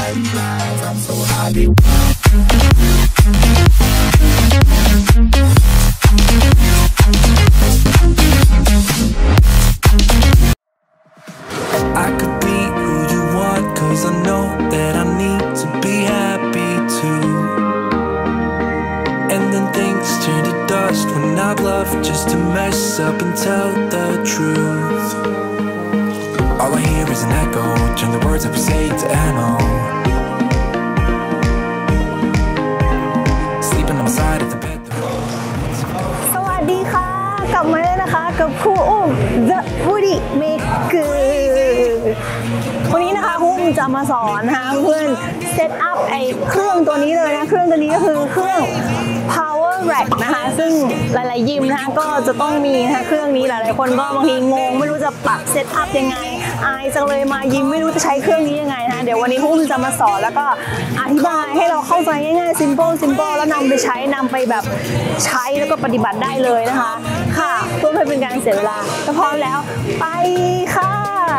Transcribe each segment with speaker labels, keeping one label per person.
Speaker 1: I could be who you want, 'cause I know that I need to be happy too. And then things turn to dust when I'd love just to mess up and tell the truth. All I hear is an echo, turn the words that we say to ammo. Sleeping on the side of the bed.
Speaker 2: สวัสดีค่ะกลับมาแล้วนะคะกับครูอุ้ม The Woody Maker วันนี้นะคะครูอุ้มจะมาสอนนะคะเพื่อนเซตอัพไอ้เครื่องตัวนี้เลยนะเครื่องตัวนี้ก็คือเครื่อง Power Rack นะคะซึ่งหลายๆยิมนะคะก็จะต้องมีนะคะเครื่องนี้หลายๆคนก็บางทีงงไม่รู้จะปรับเซตอัพยังไงอายจังเลยมายิมไม่รู้จะใช้เครื่องนี้ยังไงนะคะเดี๋ยววันนี้ครูอุ้มจะมาสอนแล้วก็อธิบายให้เราเข้าใจง่ายๆ simple แล้วนำไปใช้นำไปแบบใช้แล้วก็ปฏิบัติได้เลยนะคะค่ะเพื่อไม่เป็นการเสียเวลาถ้าพร้อมแล้วไปค่ะ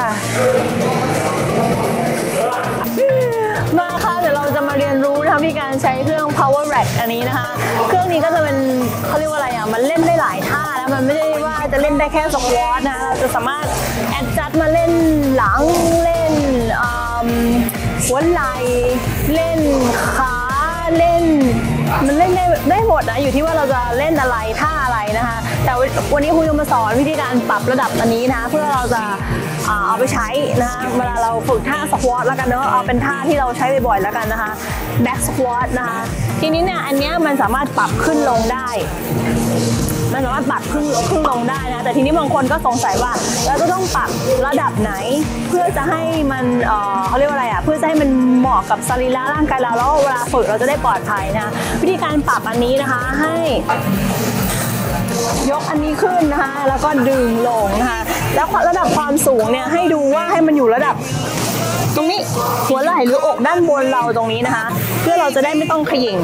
Speaker 2: มาค่ะเดี๋ยวเราจะมาเรียนรู้นะคะวิธีการใช้เครื่อง Power Rack อันนี้นะคะเครื่องนี้ก็จะเป็นเขาเรียกว่าอะไรอ่ะมันเล่นได้หลายท่านะมันไม่ได้ว่าจะเล่นได้แค่สควอตนะเราจะสามารถแอดจัดมาเล่นหลังเล่นหัวไหล่เล่นขาเล่นมันเล่นได้หมดนะอยู่ที่ว่าเราจะเล่นอะไรท่าอะไรนะคะแต่วันนี้ครูจะมาสอนวิธีการปรับระดับอันนี้นะเพื่อเราจะเอาไปใช้นะคะเวลาเราฝึกท่าสควอตแล้วกันเนาะเอาเป็นท่าที่เราใช้บ่อยๆแล้วกันนะคะแบ็กสควอตนะคะทีนี้เนี่ยอันนี้มันสามารถปรับขึ้นลงได้มันสามารถปรับขึ้นลงได้นะแต่ทีนี้บางคนก็สงสัยว่าเราจะต้องปรับระดับไหนเพื่อจะให้มันเขาเรียกว่าอะไรอ่ะเพื่อจะให้มันเหมาะกับสรีระร่างกายเราแล้วเวลาฝึกเราจะได้ปลอดภัยนะวิธีการปรับอันนี้นะคะให้ยกอันนี้ขึ้นนะคะแล้วก็ดึงลงนะคะแล้วระดับความสูงเนี่ยให้ดูว่าให้มันอยู่ระดับตรงนี้หัวไหล่หรืออกด้านบนเราตรงนี้นะคะเพื่อเราจะได้ไม่ต้องเขย่ง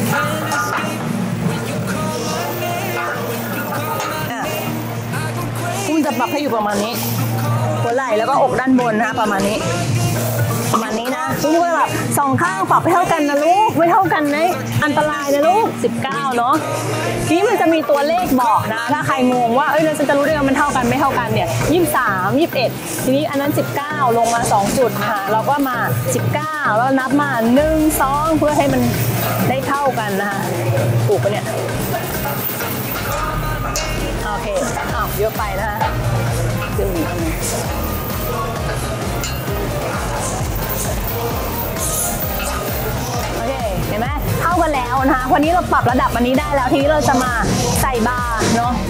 Speaker 2: คุณจะปรับให้อยู่ประมาณนี้หัวไหล่แล้วก็อกด้านบนนะคะประมาณนี้นะคุณก็แบบสองข้างปรับให้เท่ากันนะลูกไม่เท่ากันนะอันตรายนะลูก19เนาะทีนี้มันจะมีตัวเลขบอกนะถ้าใครงงว่าเราจะรู้ได้ว่ามันเท่ากันไม่เท่ากันเนี่ย23 21ทีนี้อันนั้น19ลงมา2จุดนะคะเราก็มา19แล้วนับมา1 2เพื่อให้มันได้เท่ากันนะคะถูกปะเนี่ยโอเคเยอะไปนะคะดึงเห็นไหมเท่ากันแล้วนะคะวันนี้เราปรับระดับอันนี้ได้แล้วทีนี้เราจะมาใส่บาร์เนาะ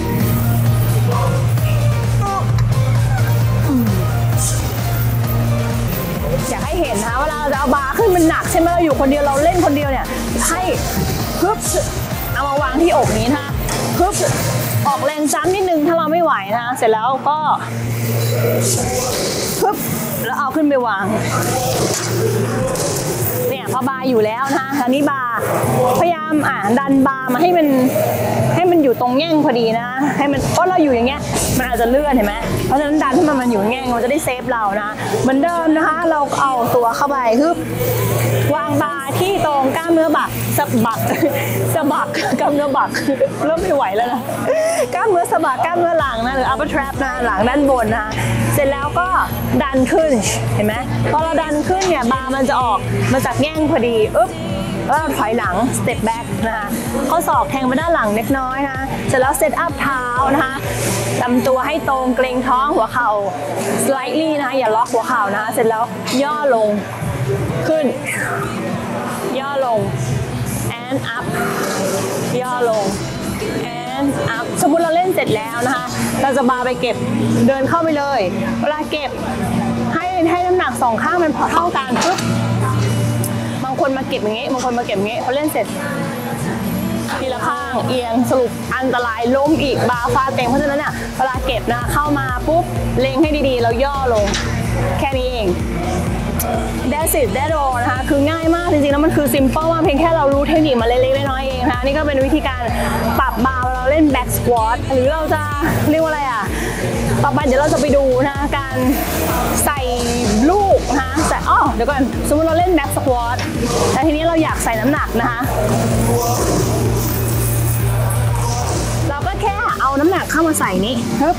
Speaker 2: อยากให้เห็นนะเวลาเราจะเอาบาร์ขึ้นมันหนักใช่ไหมเราอยู่คนเดียวเราเล่นคนเดียวเนี่ยให้ปึ๊บเอามาวางที่อกนี้นะปึ๊บออกแรงซ้ำนิดนึงถ้าเราไม่ไหวนะเสร็จแล้วก็ปึ๊บแล้วเอาขึ้นไปวางเนี่ยพอบาร์อยู่แล้วนะคะอันนี้บาร์พยายามดันบาร์มาให้มันอยู่ตรงแง่งพอดีนะให้มันเพราะเราอยู่อย่างเงี้ยมันอาจจะเลื่อนเห็นไหมเพราะฉะนั้นดันให้มันอยู่แง่งมันจะได้เซฟเรานะเหมือนเดิมนะคะเราเอาตัวเข้าไปคือวางบาร์ที่ตรงกล้ามเนื้อบักสะบักกล้ามเนื้อบักเริ่มไม่ไหวแล้วนะกล้ามเนื้อสะบักกล้ามเนื้อหลังนะหรือ upper trap นะหลังด้านบนนะเสร็จแล้วก็ดันขึ้นเห็นไหมพอเราดันขึ้นเนี่ยบาร์มันจะออกมาจากแง่งพอดีแล้วเราถอยหลัง step back นะคะข้อศอกแทงไปด้านหลังเล็กน้อยนะเสร็จแล้ว set up เท้านะคะลำตัวให้ตรงเกรงท้องหัวเข่า slightly นะคะอย่าล็อกหัวเข่านะเสร็จแล้วย่อลงขึ้นย่อลง and up ย่อลง and up สมมุติเราเล่นเสร็จแล้วนะคะเราจะบาร์ไปเก็บเดินเข้าไปเลยเวลาเก็บให้น้ำหนักสองข้างมันพอเท่ากันปุ๊บบางคนมาเก็บอย่างงี้บางคนมาเก็บอย่างงี้พอเล่นเสร็จทีละข้างเอียงสรุปอันตรายล้มอีกบาร์ฟาดเต็งเพราะฉะนั้นเนี่ยเวลาเก็บนะเข้ามาปุ๊บเล็งให้ดีๆแล้วย่อลงแค่นี้เองThat's it that's all นะคะคือง่ายมากจริงๆแล้วมันคือ simple มากเพียงแค่เรารู้เทคนิคมาเล็กๆน้อยๆเองนะคะนี่ก็เป็นวิธีการปรับบาร์เราเล่น back squat หรือเราจะเรียกว่าอะไรต่อไปเดี๋ยวเราจะไปดูนะการใส่ลูกนะใส่เดี๋ดี๋ยวก่อนสมมติเราเล่นแบ็กสควอตแต่ทีนี้เราอยากใส่น้ำหนักนะคะเราก็แค่เอาน้ำหนักเข้ามาใส่นี้ปึ๊บ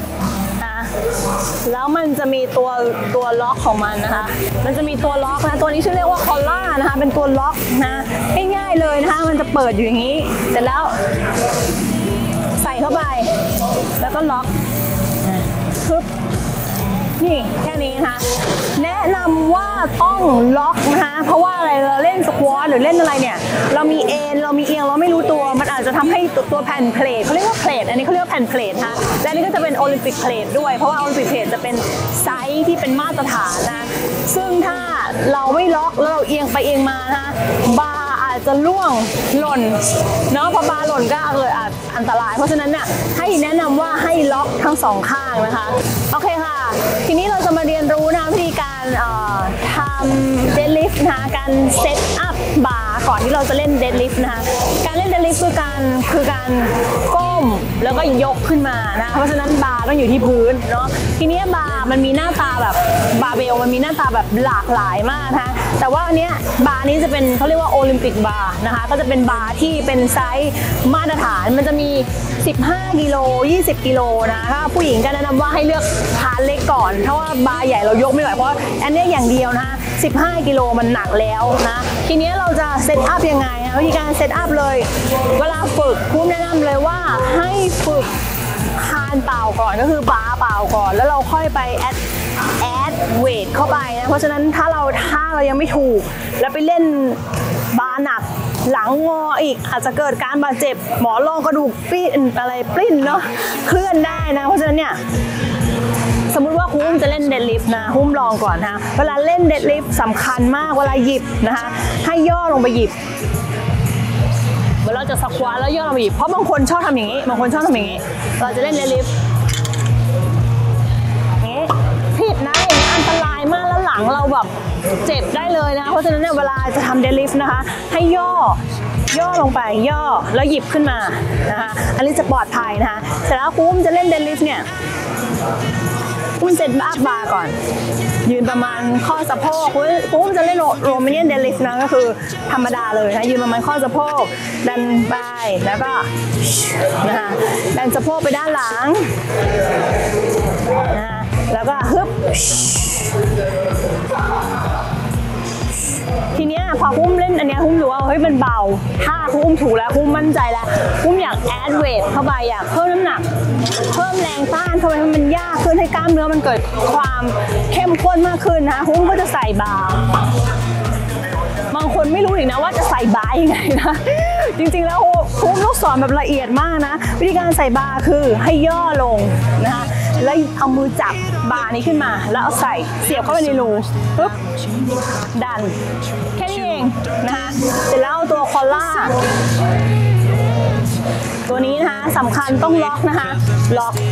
Speaker 2: แล้วมันจะมีตัวล็อกของมันนะคะมันจะมีตัวล็อกนะตัวนี้ชื่อเรียกว่าคอลล่านะคะเป็นตัวล็อกนะง่ายๆเลยนะคะมันจะเปิดอยู่อย่างนี้เสร็จแล้วใส่เข้าไปแล้วก็ล็อกปึ๊บนี่แค่นี้นะคะแนะนำว่าต้องล็อกนะคะเพราะว่าอะไรเราเล่นสควอตหรือเล่นอะไรเนี่ยเรามีเอ็นเรามีเอียงเราไม่รู้ตัวมันอาจจะทำให้ตัวแผ่นเพลทเขาเรียกว่าเพลทอันนี้เขาเรียกว่าแผ่นเพลทนะคะและนี่ก็จะเป็นโอลิมปิกเพลทด้วยเพราะว่าโอลิมปิกเพลทจะเป็นไซส์ที่เป็นมาตรฐานนะซึ่งถ้าเราไม่ล็อกแล้วเราเอียงไปเอียงมานะคะบาร์อาจจะล่วงหล่นเนาะพอบาร์หล่นก็เกิดอันตรายเพราะฉะนั้นเนี่ยให้แนะนำว่าให้ล็อกทั้งสองข้างนะคะโอเคค่ะทีนี้เราจะมาเรียนรู้นะวิธีการทำเดดลิฟต์นะคะการเซตอัพบาร์ก่อนที่เราจะเล่นเดดลิฟต์นะคะการเล่นเดดลิฟต์คือการก้มแล้วก็ยกขึ้นมานะเพราะฉะนั้นบาร์ต้องอยู่ที่พื้นเนาะทีนี้บาร์มันมีหน้าตาแบบบาร์เบลมันมีหน้าตาแบบหลากหลายมากนะคะแต่ว่าอันเนี้ยบาร์นี้จะเป็นเขาเรียกว่าโอลิมปิกบาร์นะคะก็จะเป็นบาร์ที่เป็นไซส์มาตรฐานมันจะมี15กิโล20กิโลนะถ้าผู้หญิงก็แนะนำว่าให้เลือกพาร์ทเล็กก่อนเพราะว่าบาร์ใหญ่เรายกไม่ไหวเพราะอันนี้อย่างเดียวนะ15กิโลมันหนักแล้วนะทีนี้เราจะเซตอัพยังไงนะวิธีการเซตอัพเลยเวลาฝึกครูแนะนำเลยว่าให้ฝึกคานเปล่าก่อนก็คือบาร์เปล่าก่อนแล้วเราค่อยไปแอดเวทเข้าไปนะเพราะฉะนั้นถ้าเรายังไม่ถูกแล้วไปเล่นบาร์หนักหลังงออีกอาจจะเกิดการบาดเจ็บหมอรองกระดูกปลิ้นเนาะเคลื่อนได้นะเพราะฉะนั้นเนี่ยสมมุติว่าคุ้มจะเล่นเดดลิฟต์นะคุ้มลองก่อนนะเวลาเล่นเดดลิฟต์สำคัญมากเวลาหยิบนะคะให้ย่อลงไปหยิบเวลาเราจะสควอตแล้วย่อลงไปหยิบเพราะบางคนชอบทำอย่างนี้บางคนชอบทำอย่างนี้เราจะเล่นเดดลิฟต์นี้ผิดนะอย่างนี้อันตรายมากแล้วหลังเราแบบเจ็บได้เลยนะเพราะฉะนั้นเนี่ยเวลาจะทำเดดลิฟต์นะคะให้ย่อลงไปย่อแล้วหยิบขึ้นมานะคะอันนี้จะปลอดภัยนะคะเสร็จแล้วคุ้มจะเล่นเดดลิฟต์เนี่ยคุ้มเซตอัพบาร์ก่อนยืนประมาณข้อสะโพกคุ้มจะเล่นโรมาเนียนเดดลิฟต์นะก็คือธรรมดาเลยนะยืนประมาณข้อสะโพกดันไปแล้วก็นะคะดันสะโพกไปด้านหลังนะแล้วก็ฮึบทีนี้พอคุ้มเล่นอันนี้คุ้มรู้ว่าเฮ้ยมันเบาถ้าคุ้มถูกแล้วคุ้มมั่นใจแล้วคุ้มอยากแอดเวทเข้าไปอยากเพิ่มน้ำหนักเพิ่มแรงต้านเข้าไปให้มันยากขึ้นให้กล้ามเนื้อมันเกิดความเข้มข้นมากขึ้นนะคุ้มก็จะใส่บาร์บางคนไม่รู้อีกนะว่าจะใส่บาร์ยังไงนะจริงๆแล้วคุ้มต้องสอนแบบละเอียดมากนะวิธีการใส่บาร์คือให้ย่อลงนะคะแล้วเอามือจับบาร์นี้ขึ้นมาแล้วเอาใส่เสียบเข้าไปในรูปุ๊บดันแค่นี้เองนะคะเสร็จแล้วตัวคอลล่าตัวนี้นะคะสำคัญต้องล็อกนะคะล็อก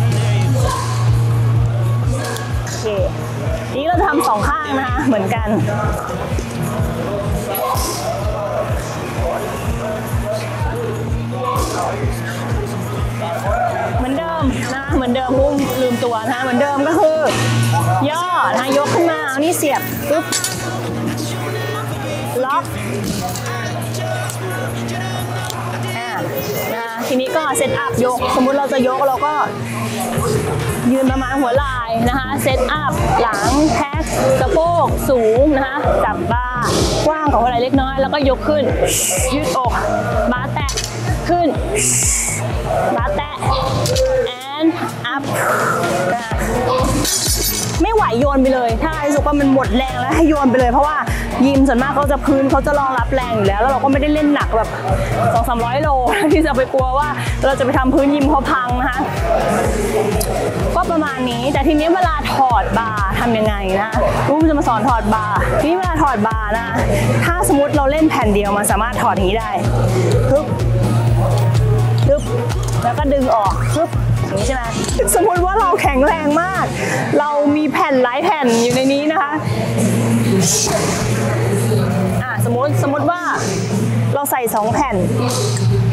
Speaker 2: โอเคนี้เราจะทำสองข้างนะคะเหมือนกันเหมือนเดิมนะเหมือนเดิมลืมตัวนะเหมือนเดิมก็คือย่อนะยกขึ้นมาเอานี่เสียบปุ๊บล็อกนะทีนี้ก็เซตอัพยกสมมุติเราจะยกเราก็ยืนประมาณหัวไหล่นะคะเซตอัพหลังแท็กสะโพกสูงนะคะจับบาร์กว้างกว่าหัวไหล่เล็กน้อยแล้วก็ยกขึ้นยืดอกบาร์แตะขึ้นบาร์แตะ and up ไม่ไหวโยนไปเลยถ้ารู้สึกว่ามันหมดแรงแล้วให้โยนไปเลยเพราะว่ายิมส่วนมากเขาจะพื้นเขาจะรองรับแรงอยู่แล้วแล้วเราก็ไม่ได้เล่นหนักแบบ 200-300 โลที่จะไปกลัวว่าเราจะไปทำพื้นยิมเขาพังนะคะก็ประมาณนี้แต่ทีนี้เวลาถอดบาร์ทำยังไงนะรูปจะมาสอนถอดบาร์ทีนี้เวลาถอดบาร์นะถ้าสมมติเราเล่นแผ่นเดียวมันสามารถถอดอย่างนี้ได้ปึ๊บแล้วก็ดึงออกปึ๊บอย่างนี้ใช่ไหมสมมติว่าเราแข็งแรงมากเรามีแผ่นหลายแผ่นอยู่ในนี้นะคะสมมติว่าเราใส่2แผ่น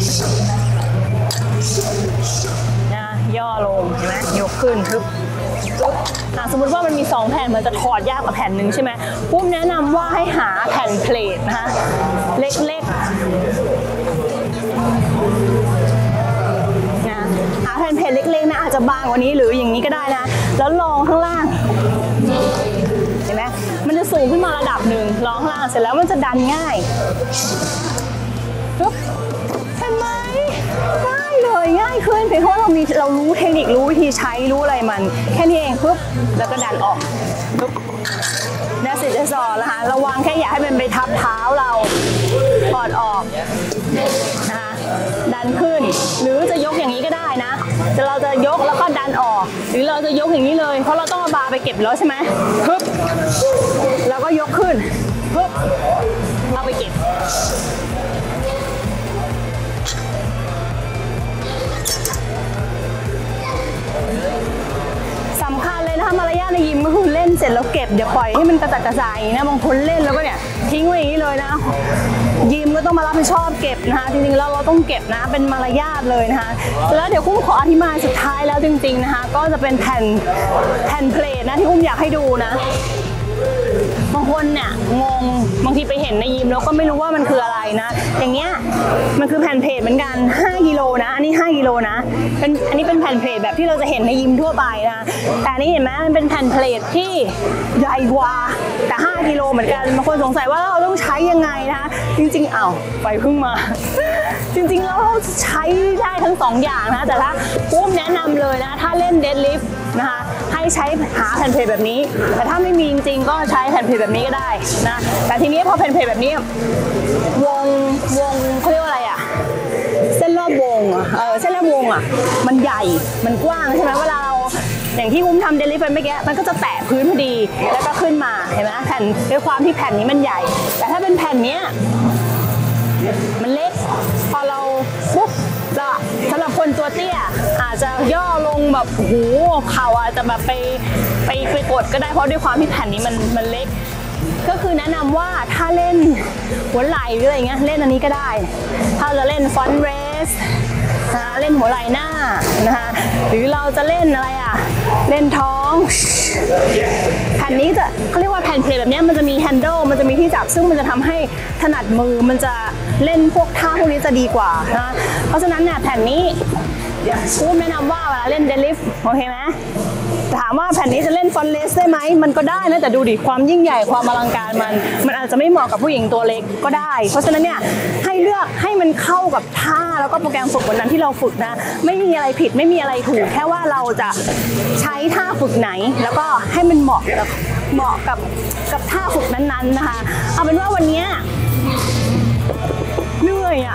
Speaker 2: นะย่อลงเห็นไหมยกขึ้นปึ๊บสมมติว่ามันมี2แผ่นมันจะถอดยากกว่าแผ่นหนึ่งใช่ไหมปุ้มแนะนำว่าให้หาแผ่นเพลทนะคะเล็กๆนะหาแผ่นเพลทเล็กๆนะอาจจะบางกว่านี้หรืออย่างนี้ก็ได้นะแล้วลองข้างล่างเห็นไหมมันจะสูงขึ้นมาระดับหนึ่งลองข้างล่างเสร็จแล้วมันจะดันง่ายปุ๊บเห็นไหมง่ายเลยง่ายขึ้นเพราะเรารู้เทคนิครู้วิธีใช้รู้อะไรมันแค่นี้เองปุ๊บแล้วก็ดันออกปุ๊บน่าเสียใจสอนนะคะระวังแค่อย่าให้มันไปทับเท้าเราถอดออกนะคะดันขึ้นหรือจะยกอย่างนี้ก็ได้นะแต่เราจะยกแล้วก็ดันออกหรือเราจะยกอย่างนี้เลยเพราะเราต้องเอาบาร์ไปเก็บแล้วใช่ไหมปุ๊บแล้วก็ยกขึ้นปุ๊บเอาไปเก็บสำคัญเลยนะคะมารยาทในยิมก็คือเล่นเสร็จแล้วเก็บอย่าปล่อยให้มันกระจัดกระจายนะบางคนเล่นแล้วก็เนี่ยทิ้งไว้อย่างนี้เลยนะยิมก็ต้องมารับผิดชอบเก็บนะคะจริงๆแล้วเราต้องเก็บนะเป็นมารยาทเลยนะคะแล้วเดี๋ยวคุ้มขออธิบายสุดท้ายแล้วจริงๆนะคะก็จะเป็นแผ่นเพลทนะที่คุ้มอยากให้ดูนะบางคนเนี่ยงงบางทีไปเห็นในยิมแล้วก็ไม่รู้ว่ามันคืออะไรนะอย่างเงี้ยมันคือแผ่นเพลทเหมือนกัน5 กิโลนะอันนี้5 กิโลนะอันนี้เป็นแผ่นเพลทแบบที่เราจะเห็นในยิมทั่วไปนะแต่อันนี้เห็นไหมมันเป็นแผ่นเพลทที่ใหญ่กว่าแต่5 กิโลเหมือนกันบางคนสงสัยว่าเราต้องใช้ยังไงนะคะจริงๆไฟเพิ่งมาจริงๆแล้วเราใช้ได้ทั้ง2อย่างนะแต่ถ้าปุ้มแนะนำเลยนะถ้าเล่นเดดลิฟต์นะคะให้ใช้หาแผ่นเพลทแบบนี้แต่ถ้าไม่มีจริงๆก็ใช้แผ่นเพลทแบบนี้ก็ได้นะแต่ทีนี้พอแผ่นเพลทแบบนี้วงเขาเรียกว่าอะไรอะเส้นรอบวงเส้นรอบวงอะมันใหญ่มันกว้างใช่ไหมเวลาเราอย่างที่อุ้มทำเดลิเวอรี่เมื่อกี้มันก็จะแตะพื้นพอดีแล้วก็ขึ้นมาเห็นไหมแผ่นด้วยความที่แผ่นนี้มันใหญ่แต่ถ้าเป็นแผ่นนี้มันเล็กพอเราปุ๊บสำหรับคนตัวเตี้ยอาจจะย่อลงแบบโอ้โหเข่าอาจจะแบบไปกดก็ได้เพราะด้วยความที่แผ่นนี้มันเล็กก็คือแนะนำว่าถ้าเล่นหัวไหล่หรืออะไรเงี้ยเล่นอันนี้ก็ได้ถ้าจะเล่นฟอนต์เรสเล่นหัวไหล่หน้านะคะหรือเราจะเล่นอะไรเล่นท้องแผ่นนี้เขาเรียกว่าแผ่นเพลทแบบนี้มันจะมีแฮนเดิลมันจะมีที่จับซึ่งมันจะทำให้ถนัดมือมันจะเล่นพวกท่าพวกนี้จะดีกว่านะเพราะฉะนั้นเนี่ยแผ่นนี้กูแนะนำว่าเวลาเล่นเดดลิฟต์โอเคไหมถามว่าแผ่นนี้จะเล่นฟอนต์เรสได้ไหมมันก็ได้นะแต่ดูดิความยิ่งใหญ่ความอลังการมันอาจจะไม่เหมาะกับผู้หญิงตัวเล็กก็ได้เพราะฉะนั้นเนี่ยให้เลือกให้มันเข้ากับท่าแล้วก็โปรแกรมฝึกวันนั้นที่เราฝึกนะไม่มีอะไรผิดไม่มีอะไรถูกแค่ว่าเราจะใช้ท่าฝึกไหนแล้วก็ให้มันเหมาะกับท่าฝึกนั้นๆนะคะเอาเป็นว่าวันนี้เหนื่อย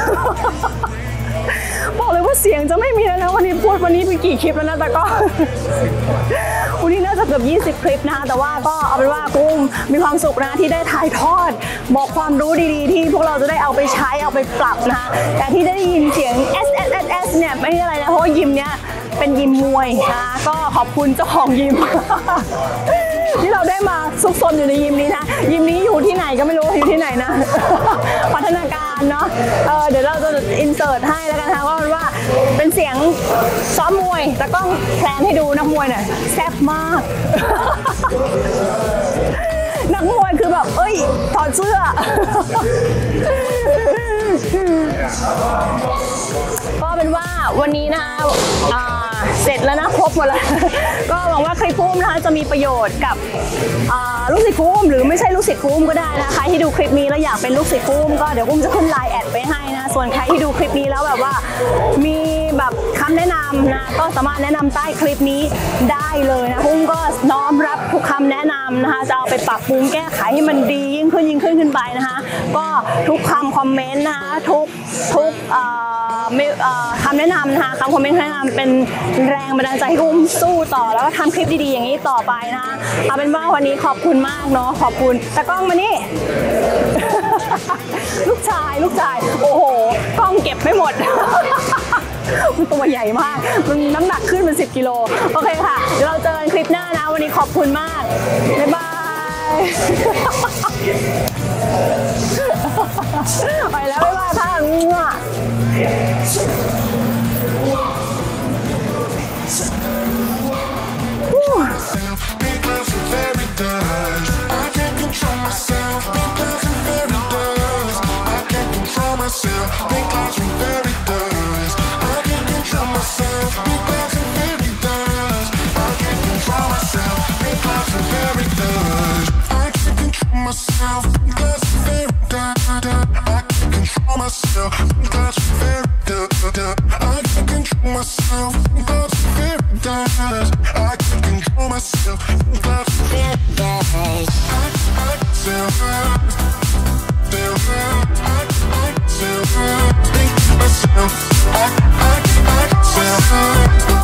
Speaker 2: บอกเลยว่าเสียงจะไม่มีแล้วนะวันนี้พูดวันนี้เป็นกี่คลิปแล้วนะแต่ก็วันนี้น่าจะเกือบ20 คลิปนะคะแต่ว่าก็เอาเป็นว่ากุ้งมีความสุขนะที่ได้ถ่ายทอดบอกความรู้ดีๆที่พวกเราจะได้เอาไปใช้เอาไปปรับนะคะแต่ที่ได้ยินเสียง S เนี่ยไม่ใช่อะไรนะเพราะว่ายิมเนี้ยเป็นยิมมวยนะก็ขอบคุณเจ้าของยิมที่เราได้มาซุกซนอยู่ในยิมนี้นะยิมนี้อยู่ที่ไหนก็ไม่รู้อยู่ที่ไหนนะพัฒนาการเนาะเดี๋ยวเราจะอินเสิร์ตให้แล้วกันนะคะว่าเป็นเสียงซ้อมมวยแต่ก็แพลนให้ดูนักมวยหน่อยแซ่บมากนักมวยคือแบบถอดเสื้อก็เป็นว่าวันนี้นะคะเสร็จแล้วนะครบหมดแล้วก็หวังว่าคลิปปุ้มนะคะจะมีประโยชน์กับลูกศิษย์ปุ้มหรือไม่ใช่ลูกศิษย์ปุ้มก็ได้นะใครที่ดูคลิปนี้แล้วอยากเป็นลูกศิษย์ปุ้มก็เดี๋ยวปุ้มจะขึ้นไลน์แอดไปให้นะส่วนใครที่ดูคลิปนี้แล้วแบบว่ามีแบบคำแนะนำนะก็สามารถแนะนำใต้คลิปนี้ได้เลยนะปุ้มก็น้อมรับทุกคำแนะนำนะคะจะเอาไปปรับปรุงแก้ไขให้มันดียิ่งขึ้นไปนะคะก็ทุกคำคอมเมนต์นะคะทุกคำแนะนำนะคะคำคอมเมนต์แนะนำเป็นแรงบันดาลใจให้อุ้มสู้ต่อแล้วก็ทำคลิปดีๆอย่างนี้ต่อไปนะคะเอาเป็นว่าวันนี้ขอบคุณมากเนาะขอบคุณตากล้องมานี่ ลูกชายโอ้โหกล้องเก็บไม่หมด มันตัวใหญ่มากมันน้ำหนักขึ้นเป็น10 กิโลโอเคค่ะเดี๋ยวเราเจอกันคลิปหน้านะวันนี้ขอบคุณมากบ๊ายบายไปแล้วบ๊ายบายค่ะงัว
Speaker 1: myself. That's very good. I can't control myself. That's very good. I can't control myself. That's very good. I can't control myself. That's very good. I myself.